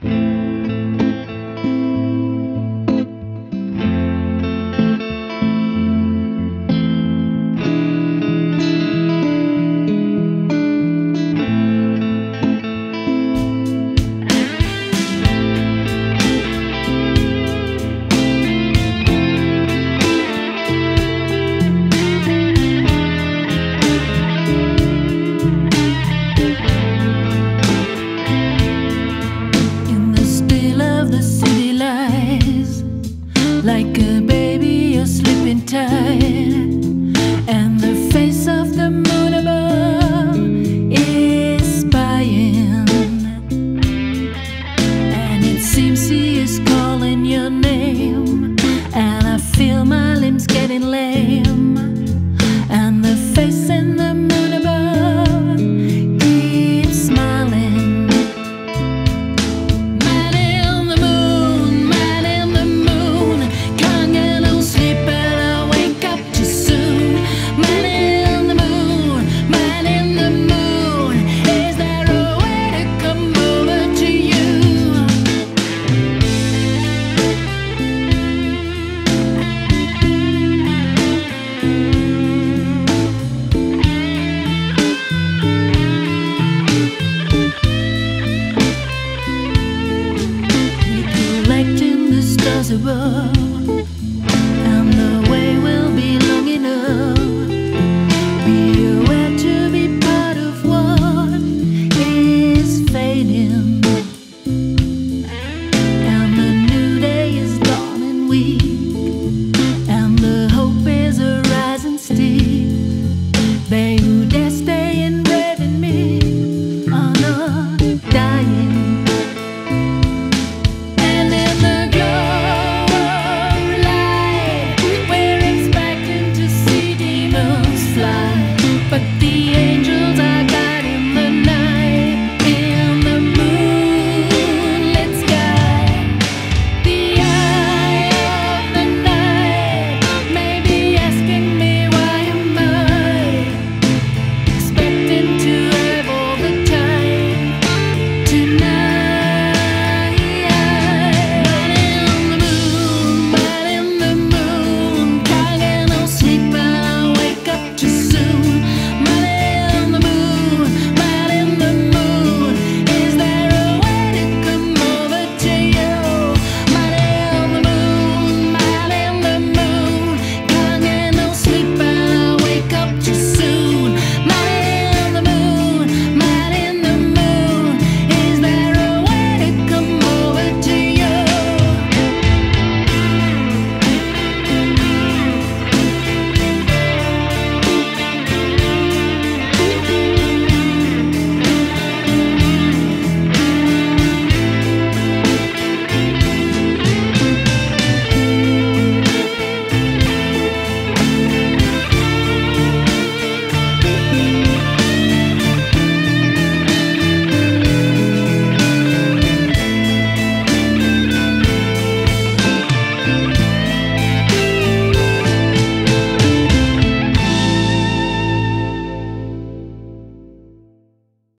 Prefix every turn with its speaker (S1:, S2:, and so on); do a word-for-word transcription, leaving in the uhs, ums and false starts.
S1: Like a baby, you're sleeping tight, and the face of the moon above is spying, and it seems he is calling your name, and I feel my limbs getting lame, and the face in the moon above keeps smiling. Above,